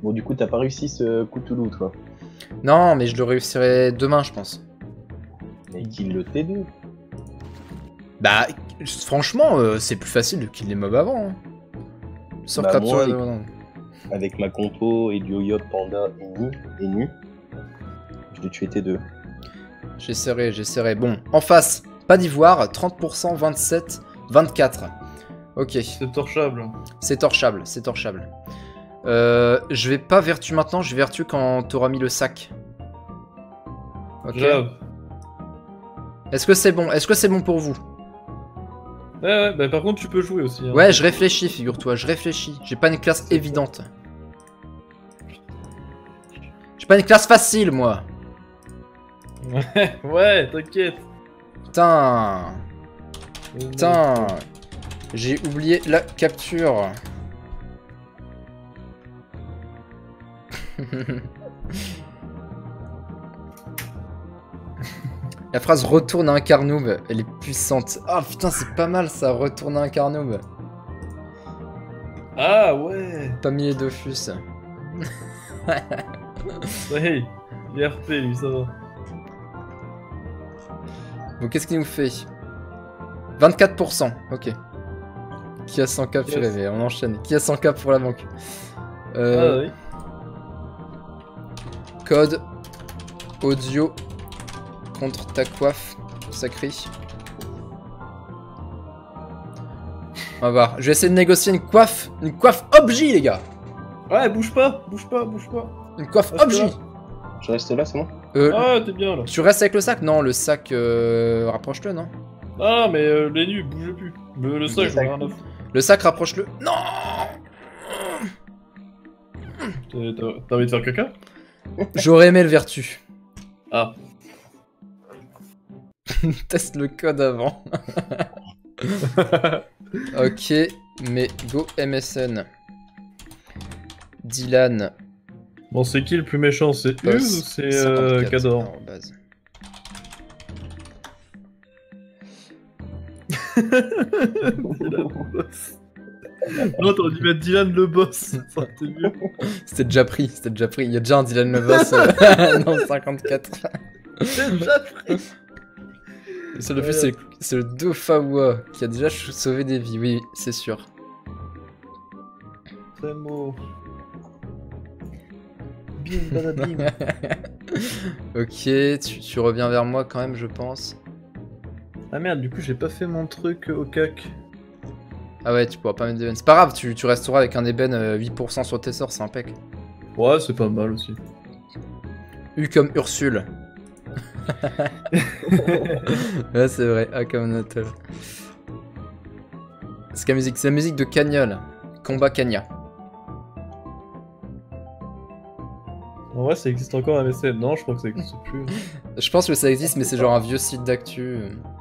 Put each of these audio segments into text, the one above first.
Bon, du coup, t'as pas réussi ce Cthulhu, toi. Non, mais je le réussirai demain, je pense. Mais qu'il le T2. Bah, franchement, c'est plus facile de kill les mobs avant. Hein. Sauf Bah, capturer moi, de... non. avec ma compo et du Oyop, Panda et Nu, je l'ai tué T2. J'essaierai. Bon, en face, pas d'ivoire, 30%, 27, 24. Ok, C'est torchable. c'est torchable, c'est torchable. Je vais pas vertu maintenant, je vais vertu quand t'auras mis le sac. Ok. Grave. Est-ce que c'est bon? Est-ce que c'est bon pour vous? Ouais, bah par contre, tu peux jouer aussi. Hein. Ouais, je réfléchis, figure-toi, je réfléchis. J'ai pas une classe évidente. J'ai pas une classe facile, moi. Ouais, t'inquiète. Putain. Putain. J'ai oublié la capture. La phrase retourne à un carnoob, elle est puissante. Ah putain, c'est pas mal ça, retourne à un carnoob. Ah ouais. Pas mis les Dofus. Ouais, IRP, lui, ça va. Bon, qu'est-ce qu'il nous fait? 24%, ok. Qui a 100k, Yes. purée, on enchaîne. Qui a 100k pour la banque? Ah oui. Code audio contre ta coiffe, sacré. On va voir. Je vais essayer de négocier une coiffe objet, les gars. Ouais, bouge pas, bouge pas, bouge pas. Une coiffe Reste objet. là. Je reste là, c'est bon? Ah, t'es bien là. Tu restes avec le sac? Non, le sac, rapproche-le, non? Ah, mais les nus, bougez plus. Le sac, j'en ai rien à foutre. Le sac, rapproche-le. Non. T'as envie de faire caca? J'aurais aimé le vertu. Ah. Teste le code avant. Ok, mais go MSN. Dylan. Bon, c'est qui le plus méchant? C'est Boss, Uz ou c'est 54, Cador? alors, base. Dylan le boss. Non, t'aurais dû mettre Dylan le boss. Ça aurait été mieux. C'était déjà pris, c'était déjà pris. Il y a déjà un Dylan le boss dans le 54. C'est déjà pris. Sur le plus, c'est le Dofawa qui a déjà sauvé des vies, oui, c'est sûr. C'est mot. Bim, badabim. Ok, tu reviens vers moi quand même, je pense. Ah merde, du coup, j'ai pas fait mon truc au cac. Ah ouais, tu pourras pas mettre d'ébène. C'est pas grave, tu resteras avec un ébène 8% sur tes sorts, c'est impec. Ouais, c'est pas mal aussi. U comme Ursule. Ouais, c'est vrai, A comme Natal. C'est la musique de Cagnol. Combat Cagna. En vrai, ça existe encore à MSN. Non, je crois que ça existe plus. Je pense que ça existe, mais c'est genre un vieux site d'actu.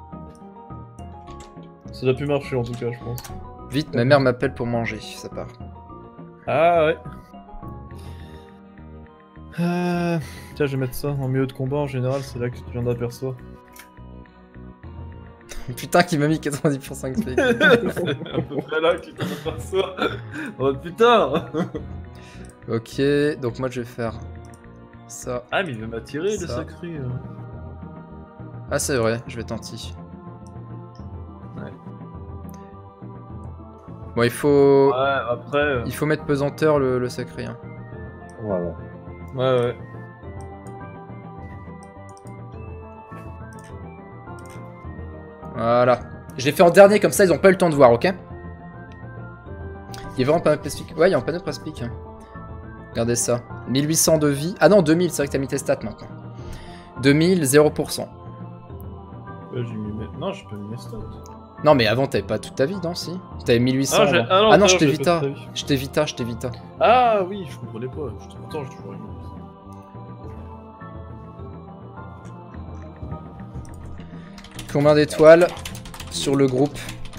Ça doit plus marcher en tout cas, je pense. Vite, ma mère m'appelle pour manger, ça part. Ah ouais. Tiens, je vais mettre ça en milieu de combat. En général, c'est là que tu viens d'apercevoir. Putain, qui m'a mis 90% XP. C'est à peu près là que tu t'en aperçois. Oh putain. Ok, donc moi je vais faire ça. Ah, mais il veut m'attirer, le Ça. sacré. Ah, c'est vrai, je vais tenter. Ouais. Bon, il faut. Ouais, après. Il faut mettre pesanteur le sacré. Hein. Voilà. Ouais. Voilà. Je l'ai fait en dernier, comme ça ils ont pas eu le temps de voir, ok? Il y a vraiment pas de press pick. Ouais, il y a un panneau de press pick. Regardez ça. 1800 de vie. Ah non, 2000, c'est vrai que t'as mis tes stats maintenant. 2000, 0%. Ouais, j'ai mis mes... Non, j'ai pas mis mes stats. Non, mais avant, t'avais pas toute ta vie, non? Si? T'avais 1800. Ah, avant. non, Ah non, je j'ai t'ai pas vita. toute ta vie. Je t'ai vita. Ah oui, je comprenais pas. Attends, j'ai toujours eu. Combien d'étoiles sur le groupe?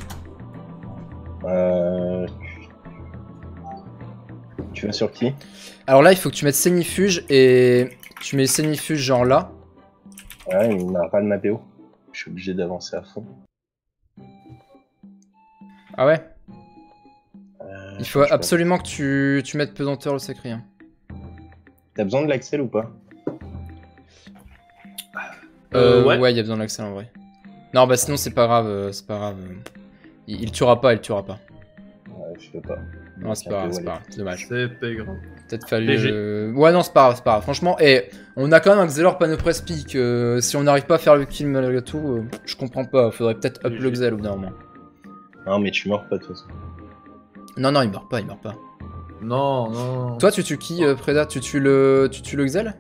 Tu vas sur qui? Alors là, il faut que tu mettes Sénifuge et tu mets Sénifuge genre là. Ouais, il n'a pas de Mapéo. Je suis obligé d'avancer à fond. Ah ouais? Il faut je absolument que tu mettes pesanteur le sacré. Hein. T'as besoin de l'Axel ou pas? Ouais. Ouais, il y a besoin de l'accès en vrai. Non, bah sinon c'est pas grave, c'est pas grave. Il tuera pas, il tuera pas. Ouais, je sais pas. Non, c'est pas grave, c'est pas grave, c'est dommage. C'est pas grave. Peut-être fallu... PG. Ouais, non, c'est pas grave, c'est pas grave. Franchement, on a quand même un Xelor Panopress Peak. Si on n'arrive pas à faire le kill malgré tout, je comprends pas. Faudrait peut-être up PG. le Xel au bout d'un moment. Non, mais tu meurs pas de toute façon. Non, non, il meurt pas, il meurt pas. Non, non. Toi, tu tues qui, Preda? Tu tues le Xel?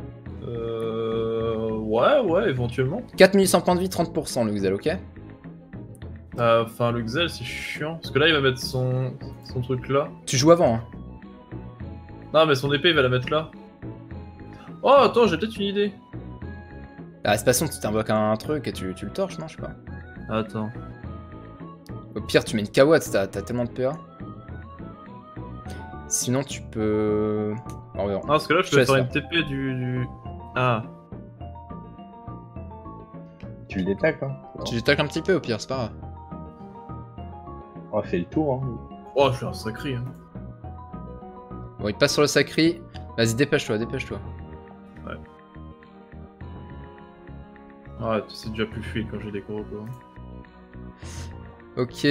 Ouais, éventuellement. 4100 points de vie, 30% le Xel, ok? Enfin, le Xel, c'est chiant. Parce que là, il va mettre son truc là. Tu joues avant, hein. Non, mais son épée, il va la mettre là. Oh, attends, j'ai peut-être une idée. Ah, c'est pas façon, tu t'invoques un truc et tu le torches, non? Je sais pas. Attends. Au pire, tu mets une Kawatt, t'as tellement de PA. Sinon, tu peux... Oh, ouais, Non, parce que là, je Je peux laisse faire là. une TP du... Ah. Tu le détacles, hein. tu attaques un petit peu, au pire, c'est pas grave. On a fait le tour, hein. Oh, je suis un sacré. Hein. Bon, il passe sur le sacré. Vas-y, dépêche-toi, dépêche-toi. Ouais, c'est déjà plus fluide quand j'ai des gros quoi. Ok.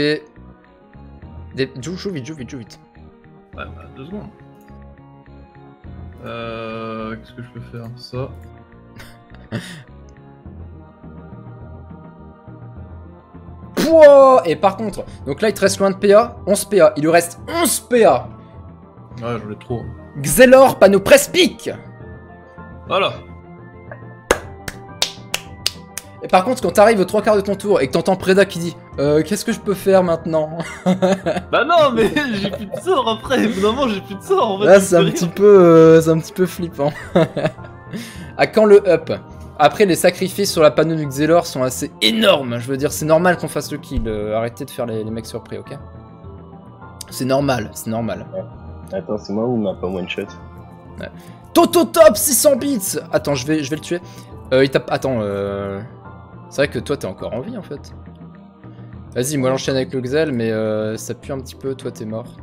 Joue vite, joue vite, joue vite. Ouais, bah, 2 secondes. Qu'est-ce que je peux faire? Ça. Pouah. Et par contre, donc là, il te reste loin de PA. 11 PA. Il lui reste 11 PA. Ouais, j'en ai trop. Xelor Panopress Peak. Voilà. Et par contre, quand t'arrives aux 3 quarts de ton tour et que t'entends Preda qui dit qu'est-ce que je peux faire maintenant? Bah non, mais j'ai plus de sort après. Évidemment, j'ai plus de sort en fait. Là, c'est un petit peu flippant. À quand le up? Après, les sacrifices sur la panneau du Xelor sont assez énormes. Je veux dire, c'est normal qu'on fasse le kill. Arrêtez de faire les mecs surpris, ok? C'est normal, c'est normal. Attends, c'est moi ou m'a pas one shot? Ouais. Tototop 600 bits. Attends, je vais le tuer. Il tape... Attends, c'est vrai que toi, t'es encore en vie, en fait. Vas-y, moi, j'enchaîne avec le Xel, mais ça pue un petit peu. Toi, t'es mort.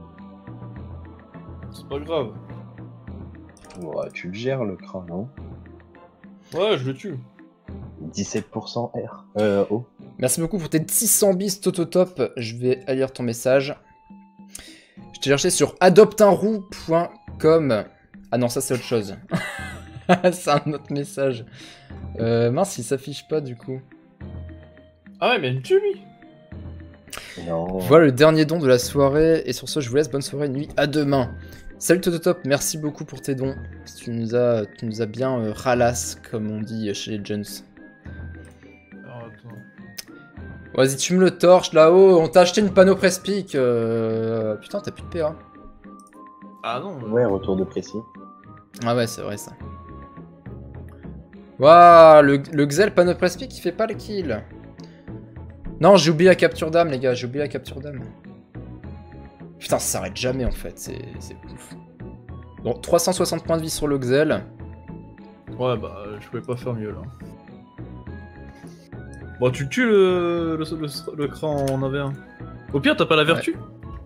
C'est pas grave. Ouais, tu le gères le crâne, non? Ouais, je le tue. 17% R. O. Merci beaucoup pour tes 600 bits, Tototop. Je vais aller lire ton message. Je t'ai cherché sur adopteunroux.com. Ah non, ça, c'est autre chose. C'est un autre message. Mince, il s'affiche pas, du coup. Ah ouais, mais il me tue lui. Non. Voilà le dernier don de la soirée. Et sur ce, je vous laisse. Bonne soirée, nuit. À demain. Salut Tototop, merci beaucoup pour tes dons. Tu nous as bien ralasse, comme on dit chez les Jones. Alors, attends. Vas-y, tu me le torches là-haut. On t'a acheté une panneau press peak. Putain, t'as plus de PA. Ah non. Ouais, retour de précis. Ah ouais, c'est vrai ça. Waouh, le Xel panneau press peak, il fait pas le kill. Non, j'ai oublié la capture d'âme, les gars. J'ai oublié la capture d'âme. Putain, ça s'arrête jamais en fait, c'est ouf. Bon, 360 points de vie sur le Xel. Ouais, bah, je pouvais pas faire mieux là. Bon, tu tues le cran en AV1. Au pire, t'as pas la vertu?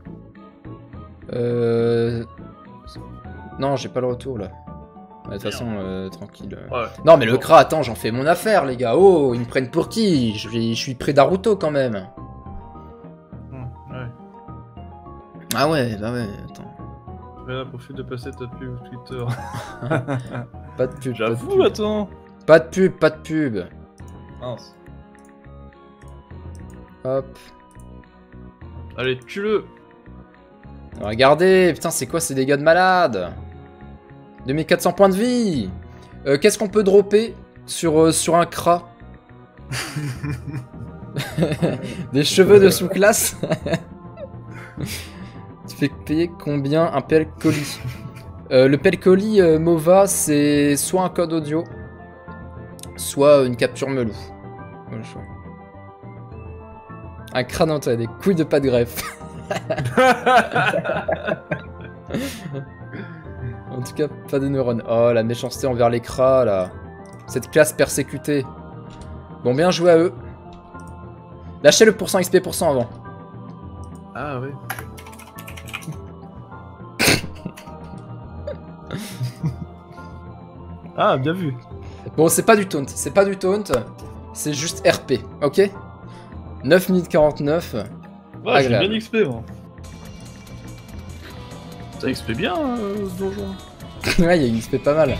Non, j'ai pas le retour là. De toute façon, tranquille. Ouais. Non, mais le Kra, attends, j'en fais mon affaire, les gars. Oh, ils me prennent pour qui? Je suis près d'Aruto quand même. Ouais. Ah ouais, bah ouais, attends. Mais là, profite de passer ta pub Twitter. Pas de pub. J'avoue, attends. Pas de pub, pas de pub. Mince. Hop. Allez, tue-le. Regardez, putain, c'est quoi ces dégâts de malade? 2400 points de vie. Qu'est-ce qu'on peut dropper sur un Kra? Des cheveux de sous-classe. Tu fais payer combien un PL colis? Le PL colis Mova, c'est soit un code audio, soit une capture melou. Voilà, je vois. Un crâne en toi, des couilles de pas de greffe. En tout cas, pas de neurones. Oh, la méchanceté envers les cras, là. Cette classe persécutée. Bon, bien joué à eux. Lâchez le pourcent XP avant. Ah ouais. Ah, bien vu. Bon, c'est pas du taunt, c'est juste RP, ok? 9 minutes 49. Ouais, j'ai Agréable. bien XP, moi. Ça XP bien, ce donjon. Ouais, il y a une XP pas mal.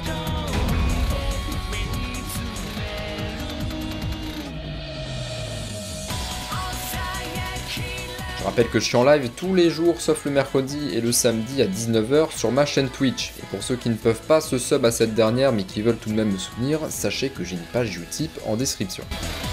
Je rappelle que je suis en live tous les jours sauf le mercredi et le samedi à 19h sur ma chaîne Twitch. Et pour ceux qui ne peuvent pas se sub à cette dernière mais qui veulent tout de même me soutenir, sachez que j'ai une page Utip en description.